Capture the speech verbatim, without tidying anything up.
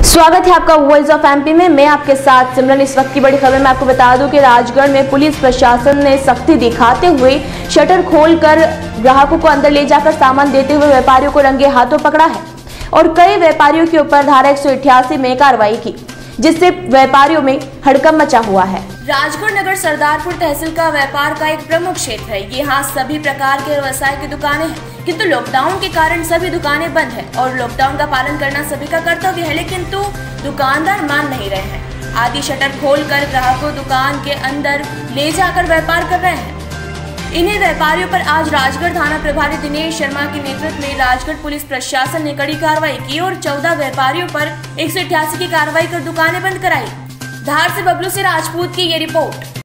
स्वागत है आपका वॉइस ऑफ एमपी में। मैं आपके साथ सिमरन। इस वक्त की बड़ी खबर मैं आपको बता दूं कि राजगढ़ में पुलिस प्रशासन ने सख्ती दिखाते हुए शटर खोलकर ग्राहकों को अंदर ले जाकर सामान देते हुए व्यापारियों को रंगे हाथों पकड़ा है और कई व्यापारियों के ऊपर धारा एक सौ अठासी में कार्रवाई की, जिससे व्यापारियों में हड़कंप मचा हुआ है। राजगढ़ नगर सरदारपुर तहसील का व्यापार का एक प्रमुख क्षेत्र है। यहाँ सभी प्रकार के व्यवसाय की दुकानें हैं, किंतु लॉकडाउन के कारण सभी दुकानें बंद हैं और लॉकडाउन का पालन करना सभी का कर्तव्य है, लेकिन तो दुकानदार मान नहीं रहे हैं। आदि शटर खोलकर ग्राहकों दुकान के अंदर ले जाकर व्यापार कर रहे हैं। इन्हीं व्यापारियों पर आज राजगढ़ थाना प्रभारी दिनेश शर्मा के नेतृत्व में राजगढ़ पुलिस प्रशासन ने कड़ी कार्रवाई की और चौदह व्यापारियों पर एक सौ अठासी की कार्रवाई कर दुकानें बंद कराई। धार से बबलू से राजपूत की ये रिपोर्ट।